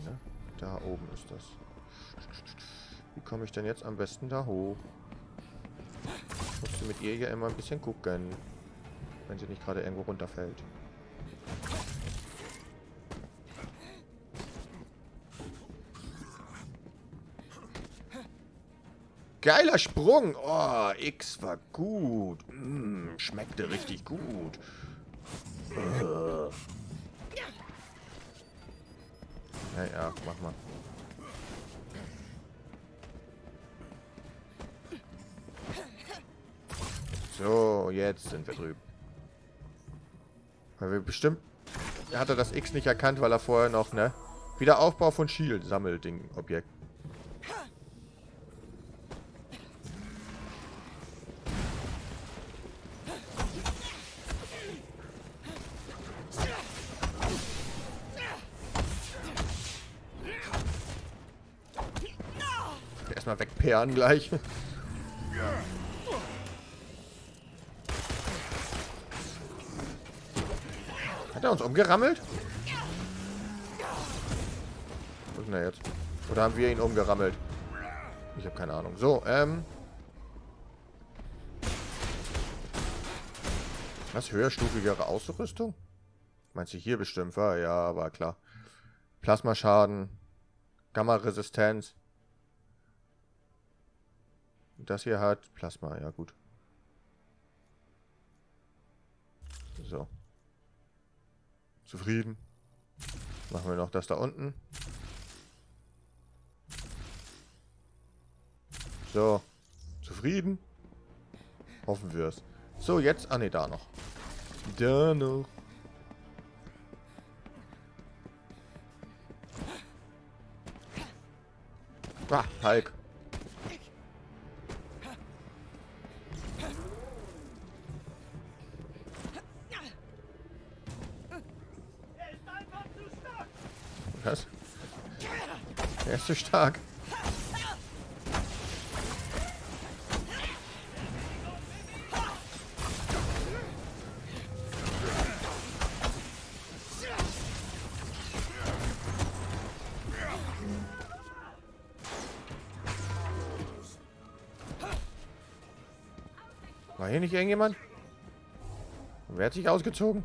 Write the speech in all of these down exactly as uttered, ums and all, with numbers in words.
ne? Da oben ist das. Wie komme ich denn jetzt am besten da hoch? Ich musste mit ihr ja immer ein bisschen gucken. Wenn sie nicht gerade irgendwo runterfällt. Geiler Sprung! Oh, X war gut. Mm, schmeckte richtig gut. Uh. Ja, ja, mach mal. So, jetzt sind wir drüben. Weil wir bestimmt... Er hatte das X nicht erkannt, weil er vorher noch, ne? Wiederaufbau von Shield Sammelding Objekt. Erstmal wegperren gleich. Hat er uns umgerammelt? Wo ist denn er jetzt? Oder haben wir ihn umgerammelt? Ich habe keine Ahnung. So, ähm... Was? Höherstufigere Ausrüstung? Meinst du hier bestimmt? War ja, war klar. Plasmaschaden. Gamma-Resistenz. Das hier hat Plasma, ja gut. So. Zufrieden. Machen wir noch das da unten. So. Zufrieden? Hoffen wir es. So, jetzt... Ah ne, da noch. Da noch. Ah, Hulk. Was? Er ist zu stark. War hier nicht irgendjemand? Wer hat sich ausgezogen?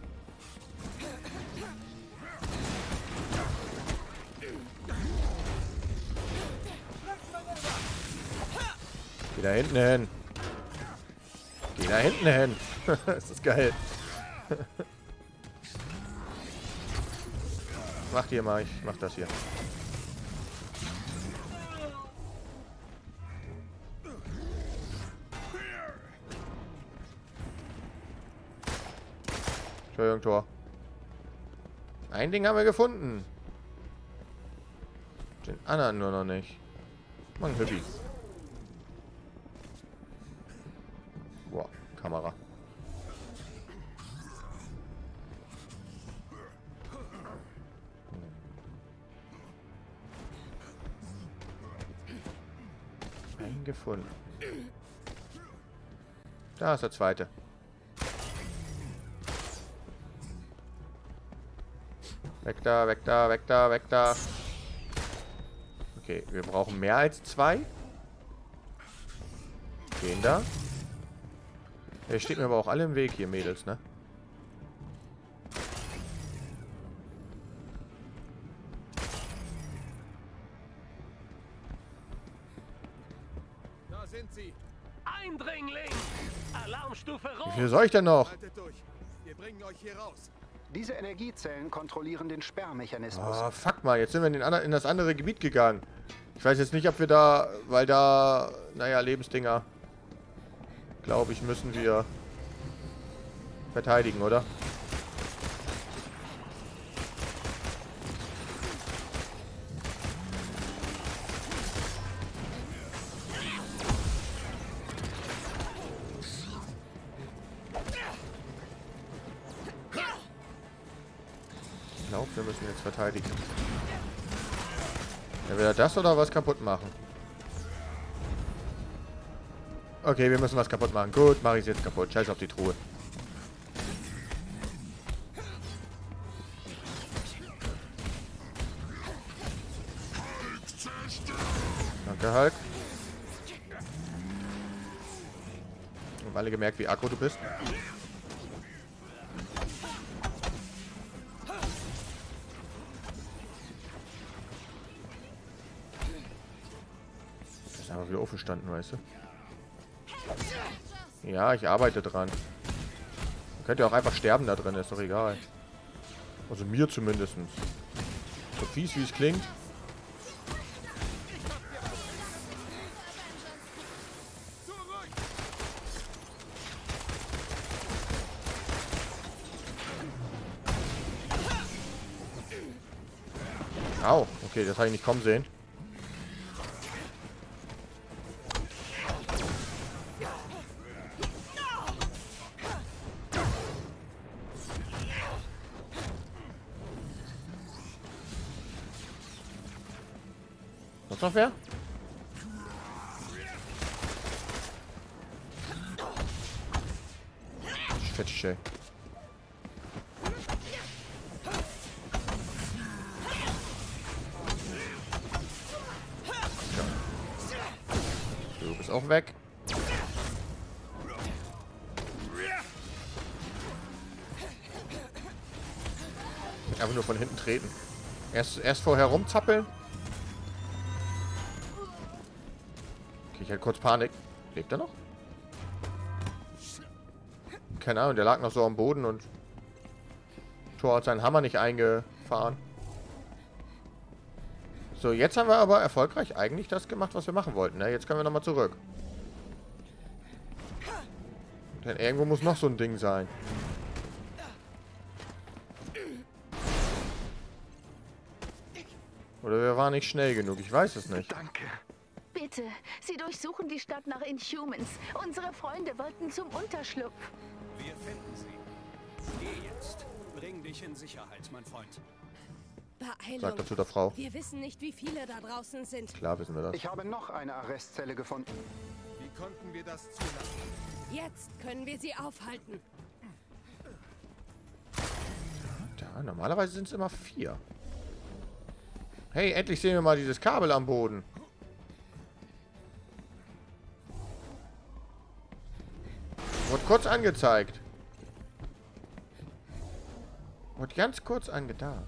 Geh da hinten hin. Geh da hinten hin. Ist das geil. Mach hier mal, ich mach das hier. Entschuldigung, Tor. Ein Ding haben wir gefunden. Den anderen nur noch nicht. Mann, Hüppi. Boah, Kamera. Einen gefunden. Da ist der zweite. Weg da, weg da, weg da, weg da. Okay, wir brauchen mehr als zwei. Den da. Der steht mir aber auch alle im Weg hier, Mädels, ne? Da sind sie. Eindringling! Alarmstufe rot! Wie viel soll ich denn noch? Haltet durch. Wir bringen euch hier raus. Diese Energiezellen kontrollieren den Sperrmechanismus. Oh, fuck mal, jetzt sind wir in, den anderen, in das andere Gebiet gegangen. Ich weiß jetzt nicht, ob wir da, weil da, naja, Lebensdinger, glaube ich, müssen wir verteidigen, oder? Ich glaube, wir müssen jetzt verteidigen. Entweder das oder was kaputt machen. Okay, wir müssen was kaputt machen. Gut, mache ich es jetzt kaputt. Scheiß auf die Truhe. Danke, Hulk. Haben alle gemerkt, wie aggro du bist. Das ist aber wieder aufgestanden, weißt du? Ja, ich arbeite dran. Man könnte ja auch einfach sterben da drin, ist doch egal. Also mir zumindest. So fies, wie es klingt. Au, okay, das habe ich nicht kommen sehen. Sonst noch wer? Fettsche. Du bist auch weg. Einfach nur von hinten treten. Erst, erst vorher rumzappeln. Okay, ich hatte kurz Panik. Lebt er noch? Keine Ahnung, der lag noch so am Boden und Thor hat seinen Hammer nicht eingefahren. So, jetzt haben wir aber erfolgreich eigentlich das gemacht, was wir machen wollten. Ne? Jetzt können wir nochmal zurück. Denn irgendwo muss noch so ein Ding sein. Oder wir waren nicht schnell genug, ich weiß es nicht. Danke. Bitte, Sie durchsuchen die Stadt nach Inhumans. Unsere Freunde wollten zum Unterschlupf. Wir finden sie. Geh jetzt. Bring dich in Sicherheit, mein Freund. Beeilung. Sagt dazu der Frau. Wir wissen nicht, wie viele da draußen sind. Klar wissen wir das. Ich habe noch eine Arrestzelle gefunden. Wie konnten wir das zulassen? Jetzt können wir sie aufhalten. Ja, normalerweise sind es immer vier. Hey, endlich sehen wir mal dieses Kabel am Boden. Wurde kurz angezeigt. Wurde ganz kurz angetan.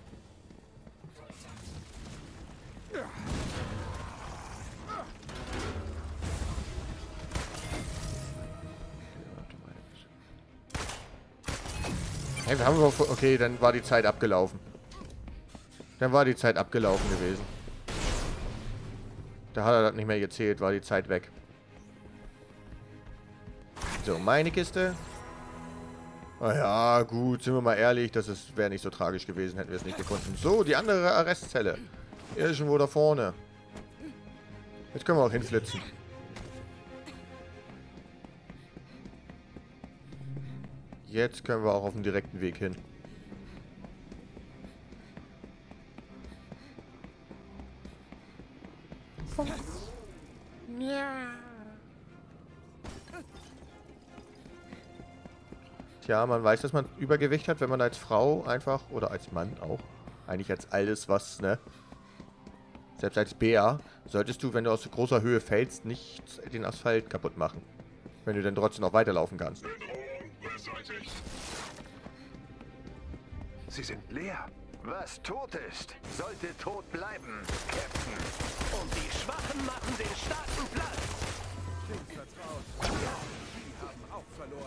Hey, wir haben wir... Okay, dann war die Zeit abgelaufen. Dann war die Zeit abgelaufen gewesen. Da hat er das nicht mehr gezählt, war die Zeit weg. So, meine Kiste. Ah ja, gut, sind wir mal ehrlich, das wäre nicht so tragisch gewesen, hätten wir es nicht gefunden. So, die andere Arrestzelle. Irgendwo da vorne. Jetzt können wir auch hinflitzen. Jetzt können wir auch auf dem direkten Weg hin. Tja, man weiß, dass man Übergewicht hat, wenn man als Frau einfach, oder als Mann auch, eigentlich als alles, was, ne? Selbst als Bär, solltest du, wenn du aus großer Höhe fällst, nicht den Asphalt kaputt machen. Wenn du dann trotzdem noch weiterlaufen kannst. Sie sind leer. Was tot ist, sollte tot bleiben, Captain. Und die Schwachen machen den Starken Platz. Klingt vertraut. Die haben auch verloren.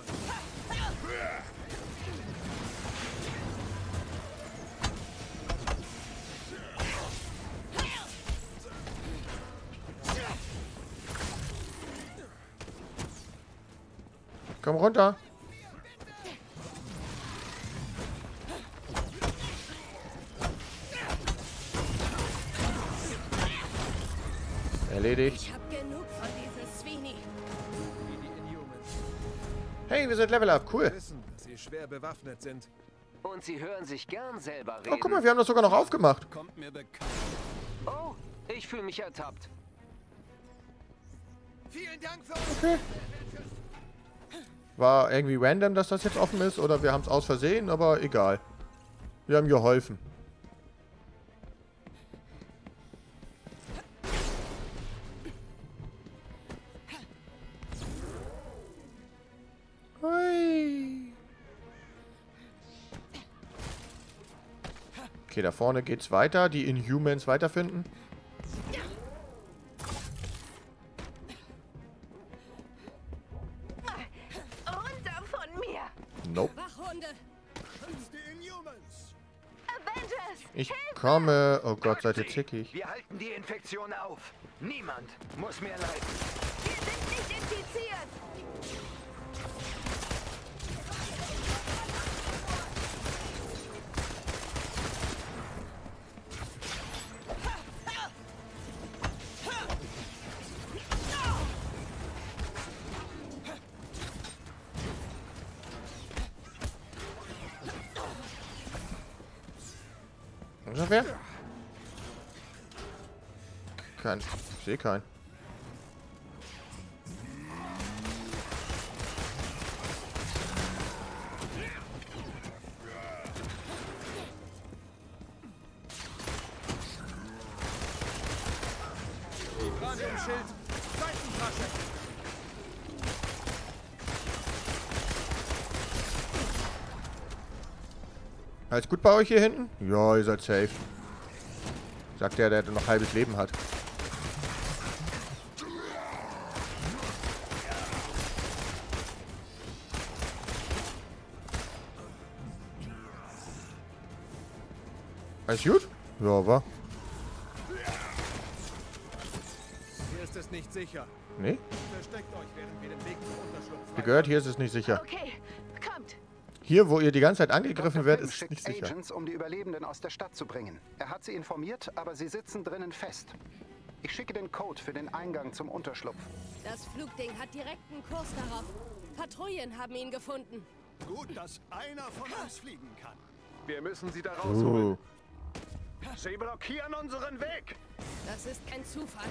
Komm runter. Erledigt. Ich hab genug von diesem Sweeney. Wie die Inhumans. Hey, wir sind Level Up. Cool. Wir wissen, dass sie schwer bewaffnet sind. Und sie hören sich gern selber reden. Oh, guck mal, wir haben das sogar noch aufgemacht. Kommt mir bekannt. Oh, ich fühle mich ertappt. Vielen Dank für Okay. War irgendwie random, dass das jetzt offen ist, oder wir haben es aus Versehen, aber egal. Wir haben geholfen. Okay, da vorne geht's weiter. Die Inhumans weiterfinden. Runter von mir! Nope. Wachhunde! Avengers! Ich komme. Oh Gott, seid ihr Sie. zickig. Wir halten die Infektion auf. Niemand muss mehr leiden. Wir sind nicht infiziert! Ist noch wer? Kein. Ich sehe keinen. Vibranium-Schild. Seitentasche. Alles gut bei euch hier hinten? Ja, ihr seid safe. Sagt der, der noch halbes Leben hat. Alles gut? Ja, war. Hier ist es nicht sicher. Nee? Versteckt euch, während wir den Weg zum Unterschlupf Ihr gehört, hier ist es nicht sicher. Okay, kommt! Hier, wo ihr die ganze Zeit angegriffen Doktor werdet, Pym ist es schickt nicht sicher. Agents, um die Überlebenden aus der Stadt zu bringen. Er hat sie informiert, aber sie sitzen drinnen fest. Ich schicke den Code für den Eingang zum Unterschlupf. Das Flugding hat direkten Kurs darauf. Patrouillen haben ihn gefunden. Gut, dass einer von uns fliegen kann. Wir müssen sie da rausholen. Uh. Sie blockieren unseren Weg. Das ist kein Zufall.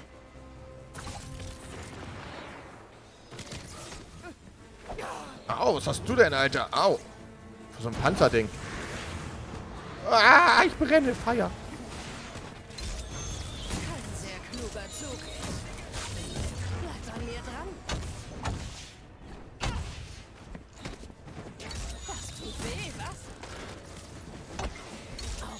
Au, was hast du denn, Alter? Au. So ein Panzerding. Ah, ich brenne. Feuer. Ein sehr kluger Zug. Bleib an mir dran. Das tut weh, was? Auf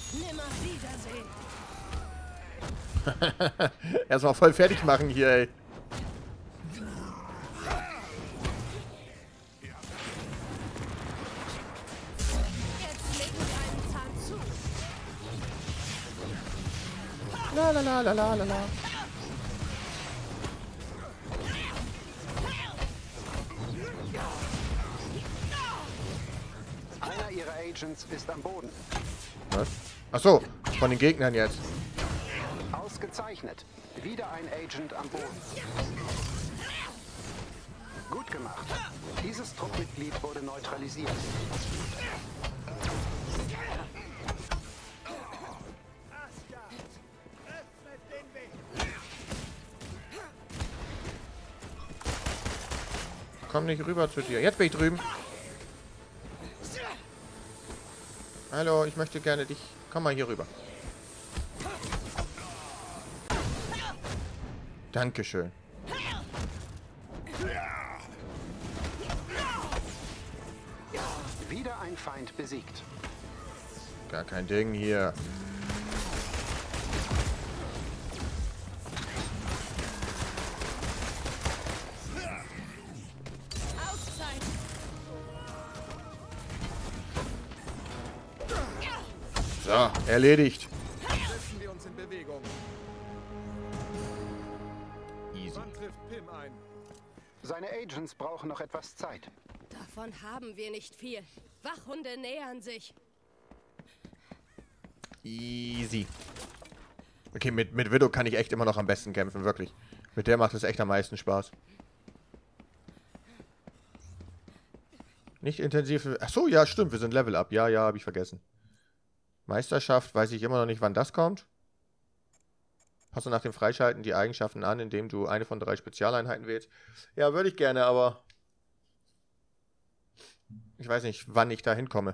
Nimmerwiedersehen. Erstmal voll fertig machen hier, ey. Jetzt legen wir einen Zahn zu. La la la la la la la. Einer ihrer Agents ist am Boden. Was? Ach so, von den Gegnern jetzt. Ausgezeichnet. Wieder ein Agent am Boden. Gut gemacht. Dieses Truppmitglied wurde neutralisiert. Komm nicht rüber zu dir. Jetzt bin ich drüben. Hallo, ich möchte gerne dich. Komm mal hier rüber. Dankeschön. Wieder ein Feind besiegt. Gar kein Ding hier. Auszeit. So, erledigt. Setzen wir uns in Bewegung. Easy. Wann trifft Pym ein? Seine Agents brauchen noch etwas Zeit. Davon haben wir nicht viel. Wachhunde nähern sich. Easy. Okay, mit, mit Widow kann ich echt immer noch am besten kämpfen, wirklich. Mit der macht es echt am meisten Spaß. Nicht intensiv. Achso, ja, stimmt, wir sind Level Up. Ja, ja, habe ich vergessen. Meisterschaft, weiß ich immer noch nicht, wann das kommt. Passe nach dem Freischalten die Eigenschaften an, indem du eine von drei Spezialeinheiten wählst. Ja, würde ich gerne, aber ich weiß nicht, wann ich da hinkomme.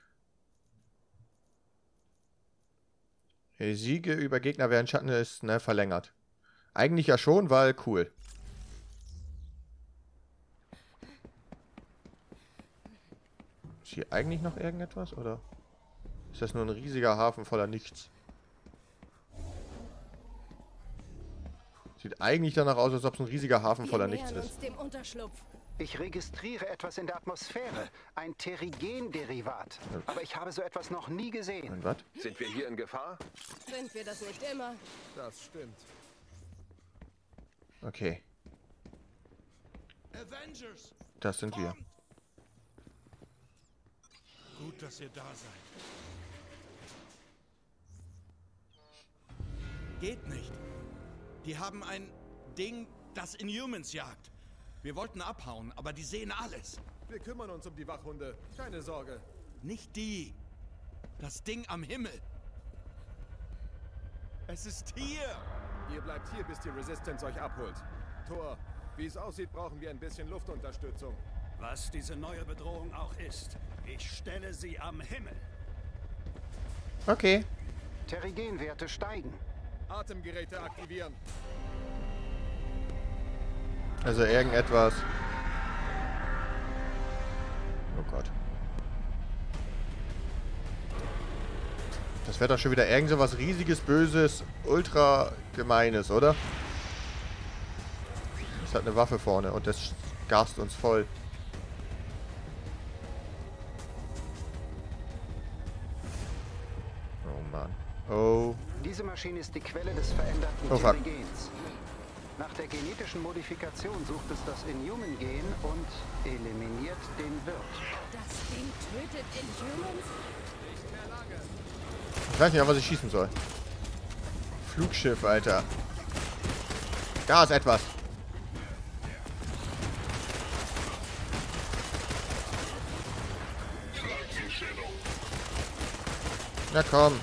Siege über Gegner während Schatten ist, ne, verlängert. Eigentlich ja schon, weil cool. Ist hier eigentlich noch irgendetwas, oder? Ist das nur ein riesiger Hafen voller Nichts? Sieht eigentlich danach aus, als ob es ein riesiger Hafen voller Wir Nichts nähern ist. uns dem Unterschlupf. Ich registriere etwas in der Atmosphäre. Ein Terrigen-Derivat. Aber ich habe so etwas noch nie gesehen. Und was? Sind wir hier in Gefahr? Sind wir das nicht immer? Das stimmt. Okay, Avengers! das sind wir. Gut, dass ihr da seid. Geht nicht. Die haben ein Ding, das Inhumans jagt. Wir wollten abhauen, aber die sehen alles. Wir kümmern uns um die Wachhunde. Keine Sorge. Nicht die. Das Ding am Himmel. Es ist hier. Ihr bleibt hier, bis die Resistance euch abholt. Thor, wie es aussieht, brauchen wir ein bisschen Luftunterstützung. Was diese neue Bedrohung auch ist, ich stelle sie am Himmel. Okay. Terrigen-Werte steigen. Atemgeräte aktivieren. Also irgendetwas. Oh Gott. Das wäre doch schon wieder irgend so was riesiges, böses, ultra gemeines, oder? Das hat eine Waffe vorne und das gast uns voll. Oh Mann. Oh. Diese Maschine ist die Quelle des veränderten Oh, fuck. Terrigens. Nach der genetischen Modifikation sucht es das Inhuman-Gen und eliminiert den Wirt. Das Ding tötet Inhumans? Ich weiß nicht, auf was ich schießen soll. Flugschiff, Alter. Da ist etwas. Na komm.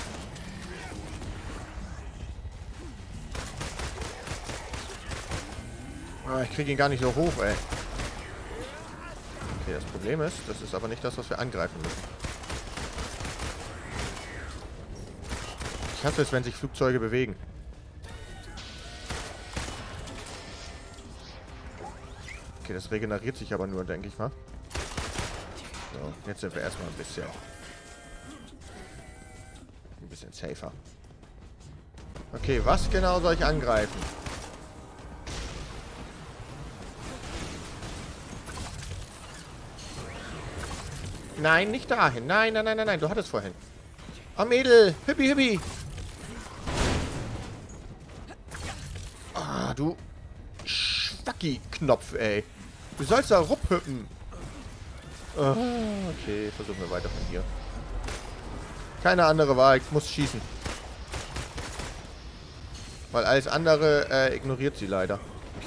Ah, ich kriege ihn gar nicht so hoch, ey. Okay, das Problem ist, das ist aber nicht das, was wir angreifen müssen. Ich hasse es, wenn sich Flugzeuge bewegen. Okay, das regeneriert sich aber nur, denke ich mal. So, jetzt sind wir erstmal ein bisschen... Ein bisschen safer. Okay, was genau soll ich angreifen? Nein, nicht dahin. Nein, nein, nein, nein, nein. Du hattest vorhin. Oh, Mädel. Hüppi, hüppi. Ah, du Schwacki-Knopf, ey. Du sollst da rumhüppen. Ah, okay, versuchen wir weiter von hier. Keine andere Wahl. Ich muss schießen. Weil alles andere äh, ignoriert sie leider.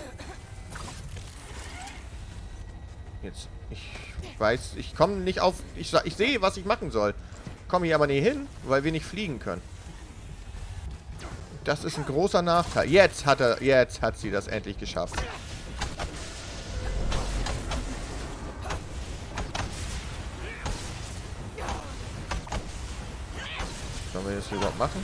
Jetzt. Ich weiß, ich komme nicht auf... Ich, ich sehe, was ich machen soll. Komme hier aber nie hin, weil wir nicht fliegen können. Das ist ein großer Nachteil. Jetzt hat er, jetzt hat sie das endlich geschafft. Sollen wir das hier überhaupt machen?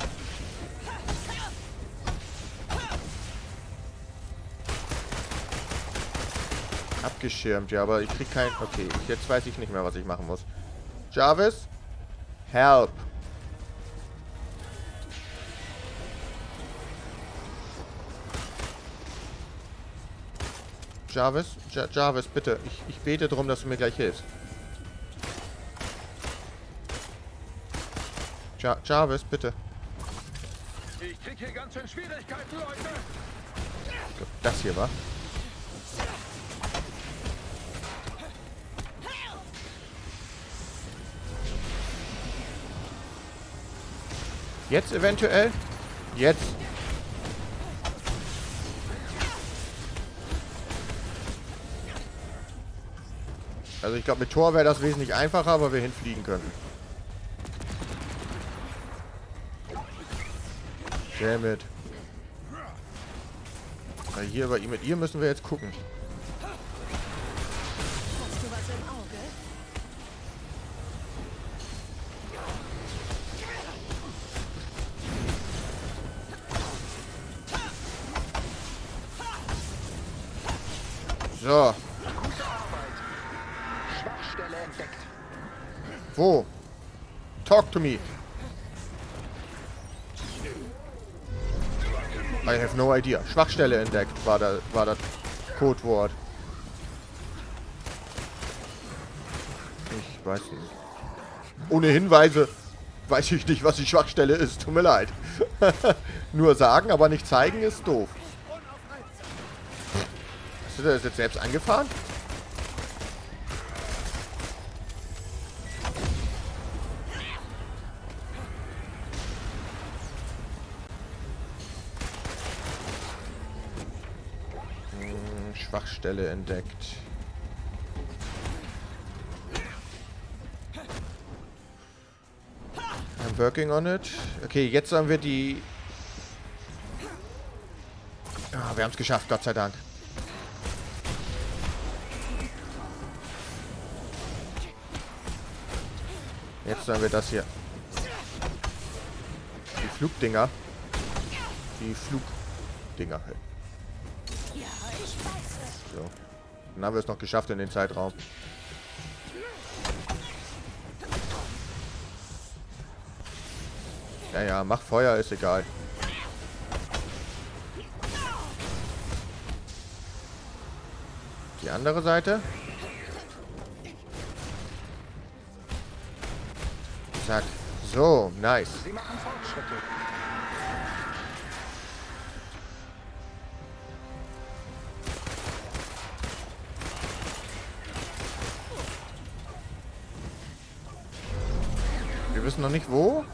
Abgeschirmt, ja, aber ich krieg kein... Okay, jetzt weiß ich nicht mehr, was ich machen muss. Jarvis? Help! Jarvis? Ja, Jarvis, bitte. Ich, ich bete darum, dass du mir gleich hilfst. Ja, Jarvis, bitte. Ich krieg hier ganz schön Schwierigkeiten, Leute. Ich glaub, das hier war. Jetzt eventuell? Jetzt. Also ich glaube, mit Tor wäre das wesentlich einfacher, aber wir hinfliegen könnten. Damn it. Weil hier bei ihm mit ihr müssen wir jetzt gucken. Hast du was im Auge? So. Schwachstelle entdeckt. Wo? Talk to me. I have no idea. Schwachstelle entdeckt war, da, war das Codewort. Ich weiß nicht. Ohne Hinweise weiß ich nicht, was die Schwachstelle ist. Tut mir leid. Nur sagen, aber nicht zeigen ist doof. Hast du das jetzt selbst angefahren? Hm, Schwachstelle entdeckt. I'm working on it. Okay, jetzt haben wir die... Ah, wir haben es geschafft, Gott sei Dank. Jetzt haben wir das hier. Die Flugdinger. Die Flugdinger. So. Dann haben wir es noch geschafft in den Zeitraum. Ja, ja, mach Feuer, ist egal. Die andere Seite. Zack. So, nice. Sie machen Fortschritte. Wir wissen noch nicht wo.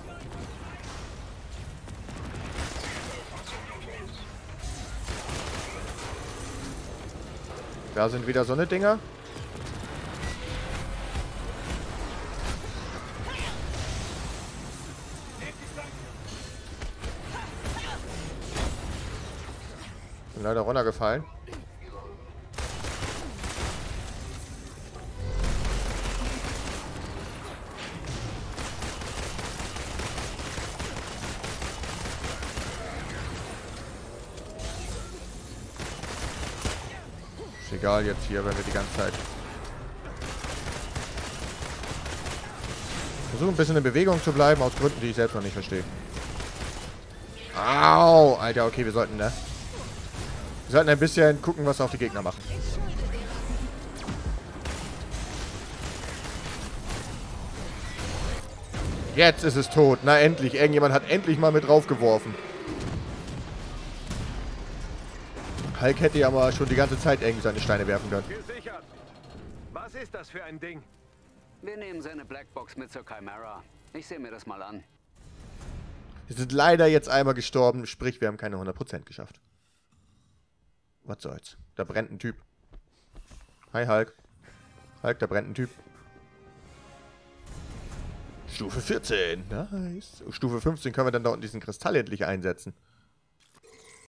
Da sind wieder so eine Dinger. Bin leider runtergefallen. Ist egal jetzt hier, wenn wir die ganze Zeit versuchen, ein bisschen in Bewegung zu bleiben, aus Gründen, die ich selbst noch nicht verstehe. Au! Alter, okay, wir sollten, ne? Wir sollten ein bisschen gucken, was auch die Gegner machen. Jetzt ist es tot. Na endlich. Irgendjemand hat endlich mal mit draufgeworfen. Hulk hätte ja mal schon die ganze Zeit irgendwie seine Steine werfen können. Gesichert. Was ist das für ein Ding? Wir nehmen seine Blackbox mit zur Chimera. Ich sehe mir das mal an. Wir sind leider jetzt einmal gestorben, sprich, wir haben keine hundert Prozent geschafft. Was soll's? Da brennt ein Typ. Hi, Hulk. Hulk, da brennt ein Typ. Stufe vierzehn. Nice. Stufe fünfzehn können wir dann da unten diesen Kristall endlich einsetzen.